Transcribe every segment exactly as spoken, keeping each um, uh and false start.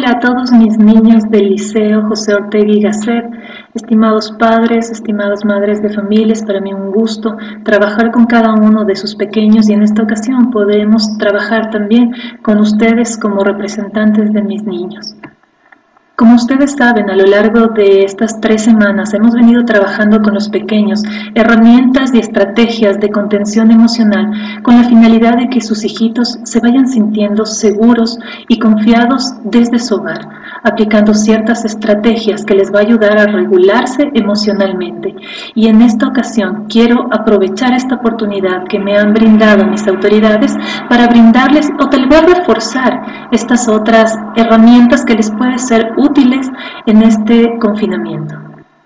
Hola a todos mis niños del Liceo José Ortega y Gasset, estimados padres, estimadas madres de familia, es para mí un gusto trabajar con cada uno de sus pequeños y en esta ocasión podemos trabajar también con ustedes como representantes de mis niños. Como ustedes saben, a lo largo de estas tres semanas hemos venido trabajando con los pequeños herramientas y estrategias de contención emocional con la finalidad de que sus hijitos se vayan sintiendo seguros y confiados desde su hogar, aplicando ciertas estrategias que les va a ayudar a regularse emocionalmente. Y en esta ocasión quiero aprovechar esta oportunidad que me han brindado mis autoridades para brindarles o tal vez reforzar estas otras herramientas que les puede ser útiles en este confinamiento.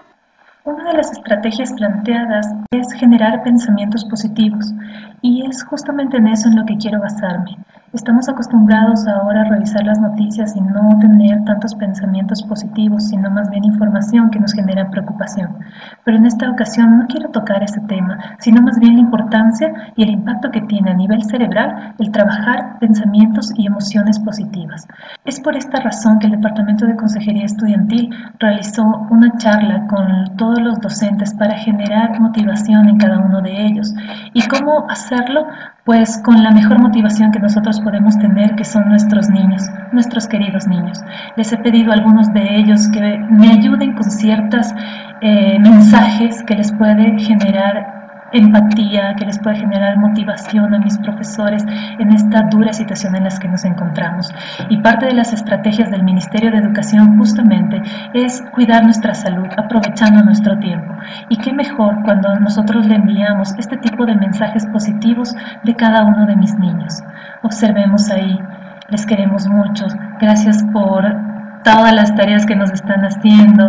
Una de las estrategias planteadas es generar pensamientos positivos y es justamente en eso en lo que quiero basarme. Estamos acostumbrados ahora a revisar las noticias y no tener tantos pensamientos positivos, sino más bien información que nos genera preocupación. Pero en esta ocasión no quiero tocar ese tema, sino más bien la importancia y el impacto que tiene a nivel cerebral el trabajar pensamientos y emociones positivas. Es por esta razón que el Departamento de Consejería Estudiantil realizó una charla con todos los docentes para generar motivación en cada uno de ellos. ¿Y cómo hacerlo? Pues con la mejor motivación que nosotros podemos tener, que son nuestros niños, nuestros queridos niños. Les he pedido a algunos de ellos que me ayuden con ciertos eh, mensajes que les puede generar empatía, que les puede generar motivación a mis profesores en esta dura situación en la que nos encontramos. Y parte de las estrategias del Ministerio de Educación justamente es cuidar nuestra salud, aprovechando nuestro tiempo. Y qué mejor cuando nosotros le enviamos este tipo de mensajes positivos de cada uno de mis niños. Observemos ahí, les queremos mucho, gracias por todas las tareas que nos están haciendo,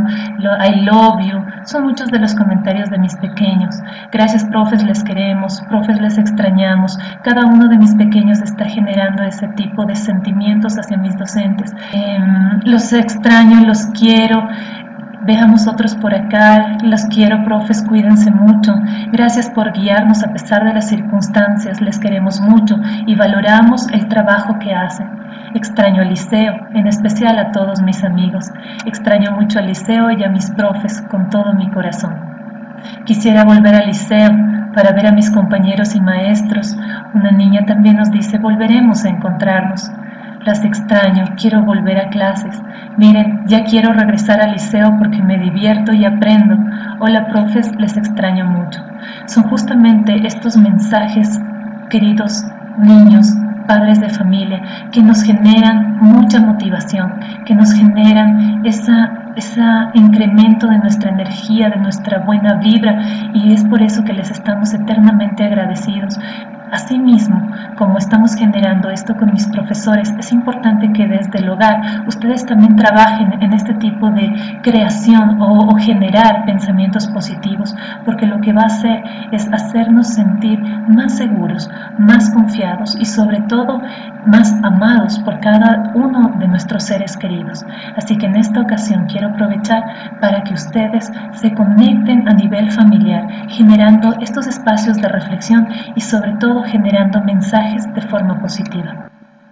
I love you, son muchos de los comentarios de mis pequeños. Gracias, profes, les queremos, profes, les extrañamos. Cada uno de mis pequeños está generando ese tipo de sentimientos hacia mis docentes. Eh, los extraño, los quiero. Veamos otros por acá, los quiero, profes, cuídense mucho. Gracias por guiarnos a pesar de las circunstancias, les queremos mucho y valoramos el trabajo que hacen. Extraño al liceo, en especial a todos mis amigos. Extraño mucho al liceo y a mis profes con todo mi corazón. Quisiera volver al liceo para ver a mis compañeros y maestros. Una niña también nos dice, volveremos a encontrarnos. Las extraño, quiero volver a clases. Miren, ya quiero regresar al liceo porque me divierto y aprendo. Hola, profes, les extraño mucho. Son justamente estos mensajes, queridos niños, padres de familia, que nos generan mucha motivación, que nos generan esa, ese incremento de nuestra energía, de nuestra buena vibra, y es por eso que les estamos eternamente agradecidos. Asimismo, como estamos generando esto con mis profesores, es importante que desde el hogar ustedes también trabajen en este tipo de creación o, o generar pensamientos positivos, porque lo que va a hacer es hacernos sentir más seguros, más confiados y sobre todo más amados por cada uno de nuestros seres queridos. Así que en esta ocasión quiero aprovechar para que ustedes se conecten a nivel familiar, generando estos espacios de reflexión y sobre todo generando mensajes de forma positiva.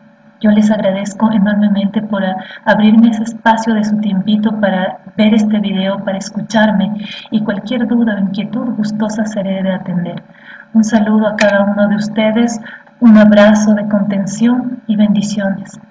Yo les agradezco enormemente por abrirme ese espacio de su tiempito para ver este video, para escucharme, y cualquier duda o inquietud gustosa seré de atender. Un saludo a cada uno de ustedes, un abrazo de contención y bendiciones.